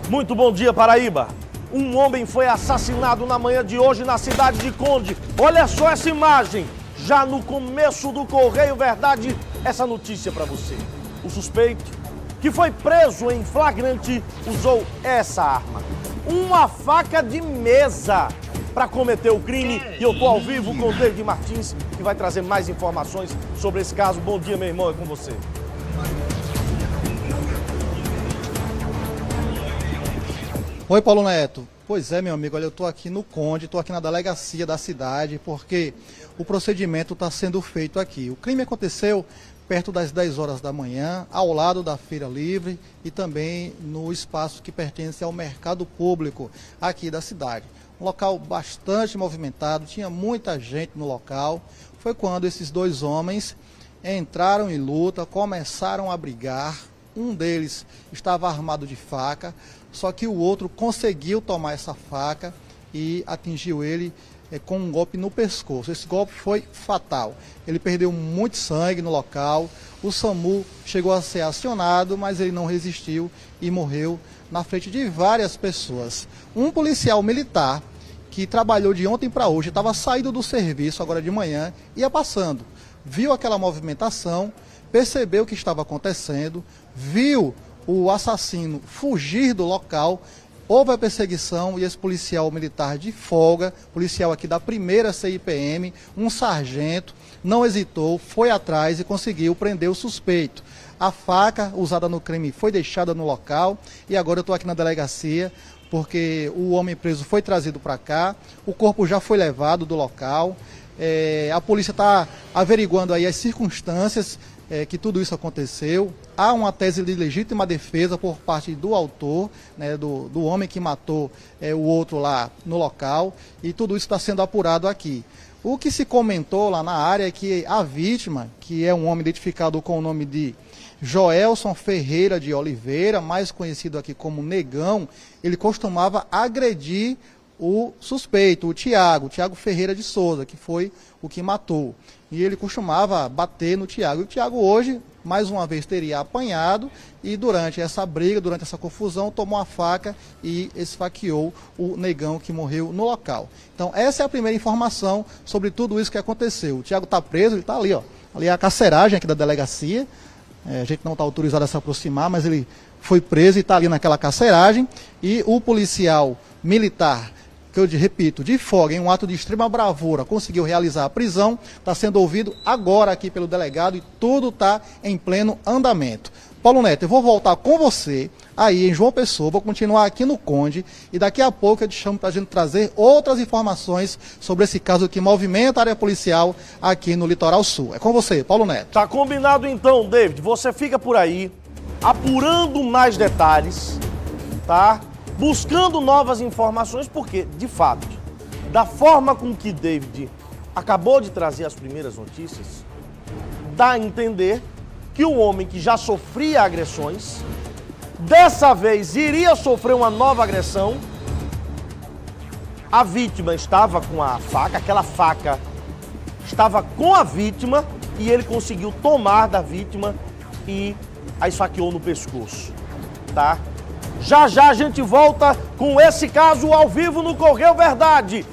Muito bom dia, Paraíba. Um homem foi assassinado na manhã de hoje na cidade de Conde. Olha só essa imagem. Já no começo do Correio Verdade, essa notícia para você. O suspeito, que foi preso em flagrante, usou essa arma. Uma faca de mesa para cometer o crime. E eu tô ao vivo com o David Martins, que vai trazer mais informações sobre esse caso. Bom dia, meu irmão, é com você. Oi, Paulo Neto. Pois é, meu amigo, olha, eu estou aqui no Conde, estou aqui na delegacia da cidade, porque o procedimento está sendo feito aqui. O crime aconteceu perto das 10 horas da manhã, ao lado da Feira Livre e também no espaço que pertence ao mercado público aqui da cidade. Um local bastante movimentado, tinha muita gente no local. Foi quando esses dois homens entraram em luta, começaram a brigar. Um deles estava armado de faca, só que o outro conseguiu tomar essa faca e atingiu ele com um golpe no pescoço. Esse golpe foi fatal. Ele perdeu muito sangue no local. O SAMU chegou a ser acionado, mas ele não resistiu e morreu na frente de várias pessoas. Um policial militar que trabalhou de ontem para hoje, estava saindo do serviço agora de manhã, ia passando, viu aquela movimentação, percebeu o que estava acontecendo, viu o assassino fugir do local, houve a perseguição e esse policial militar de folga, policial aqui da primeira CIPM, um sargento, não hesitou, foi atrás e conseguiu prender o suspeito. A faca usada no crime foi deixada no local e agora eu estou aqui na delegacia porque o homem preso foi trazido para cá, o corpo já foi levado do local, a polícia está averiguando aí as circunstâncias que tudo isso aconteceu. Há uma tese de legítima defesa por parte do autor, né, do homem que matou o outro lá no local, e tudo isso está sendo apurado aqui. O que se comentou lá na área é que a vítima, que é um homem identificado com o nome de Joelson Ferreira de Oliveira, mais conhecido aqui como Negão, ele costumava agredir o suspeito, o Tiago Ferreira de Souza, que foi o que matou. E ele costumava bater no Tiago. E o Tiago hoje, mais uma vez, teria apanhado e durante essa briga, durante essa confusão, tomou a faca e esfaqueou o Negão que morreu no local. Então, essa é a primeira informação sobre tudo isso que aconteceu. O Tiago está preso, ele está ali, ó. Ali é a carceragem aqui da delegacia. A gente não está autorizado a se aproximar, mas ele foi preso e está ali naquela carceragem. E o policial militar, que eu repito, de folga, em um ato de extrema bravura, conseguiu realizar a prisão, está sendo ouvido agora aqui pelo delegado e tudo está em pleno andamento. Paulo Neto, eu vou voltar com você aí em João Pessoa, vou continuar aqui no Conde e daqui a pouco eu te chamo para a gente trazer outras informações sobre esse caso que movimenta a área policial aqui no Litoral Sul. É com você, Paulo Neto. Tá combinado então, David. Você fica por aí, apurando mais detalhes, tá? Buscando novas informações, porque, de fato, da forma com que David acabou de trazer as primeiras notícias, dá a entender que o homem que já sofria agressões, dessa vez iria sofrer uma nova agressão. A vítima estava com a faca, aquela faca estava com a vítima e ele conseguiu tomar da vítima e a esfaqueou no pescoço, tá? Já já a gente volta com esse caso ao vivo no Correio Verdade.